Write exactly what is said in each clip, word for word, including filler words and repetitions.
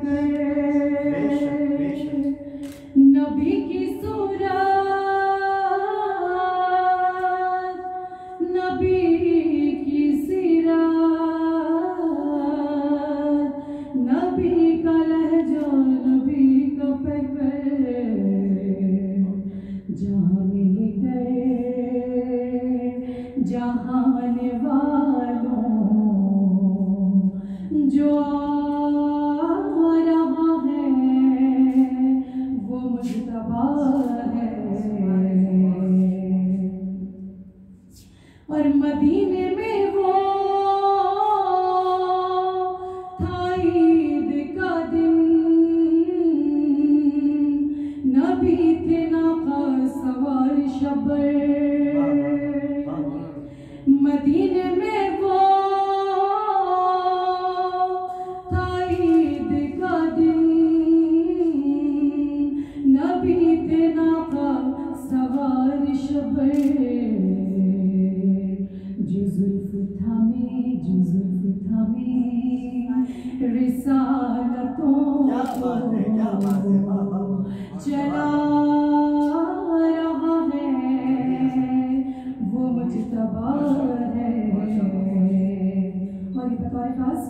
नबी की सूरत, नबी की सीरत, नबी का लहजा, नबी का पैकर, जहाँ मिल गए जहान वालों जो आ रहा है वो मुज्तबा है। और मदीने में वो था ईद का दिन, नबी थे नाका सवार शबर। मदीने में वो था ईद का दिन, नबी थे नाका सवार शबर। जो जुल्फ थामे, जो जुल्फ थामे रिसालतों को चला रहा है वो मुज्तबा है। और ये बतौर खास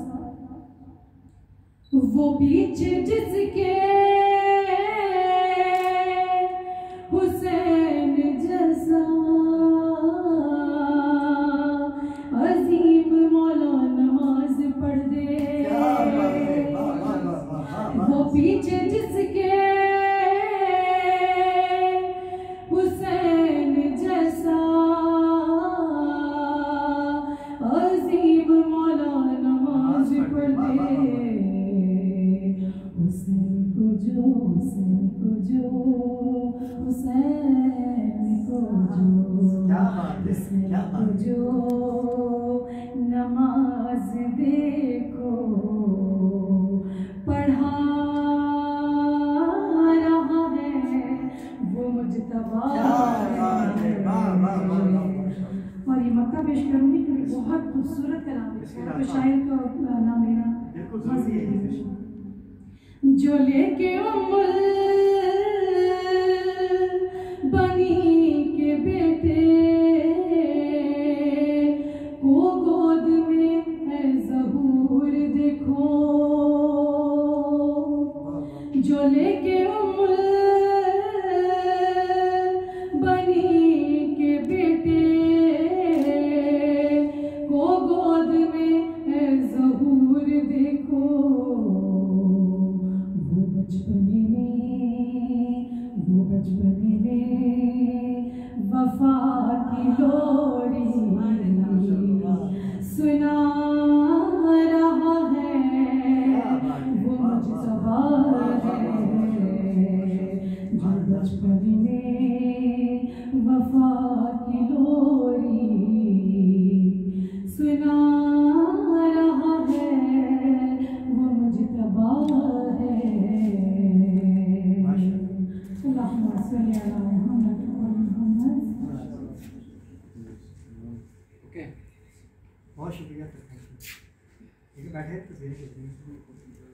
वो पीछे जिसके हुसैन जैसा अजीम मौला नमाज पढ़ दे, वो पीछे जिसके हुसैन जैसा अजीम मौला नमाज पढ़ दे। हुसैन को जो, हुसैन को जो, हुसैन को जो, हुसैन को जो नमाज देखो पढ़ा रहा है वो मुज्तबा है। और ये मक्का पेश करूंगी क्योंकि बहुत खूबसूरत कलाम है, तो शायर का नाम लेना जो लेके उम्मुल बनी के बेटे को गोद में है ज़हूर देखो, जो लेके उम्मुल बनी के बेटे को गोद में है ज़हूर देखो। वो बचपने में, वो बचपने में वफा की लोरी सुना रहा है वो मुज्तबा है। जो बचपने में वफा की लोरी सुना रहा है वो मुज्तबा है। सोनिया बहुत शुक्रिया। बैठे तो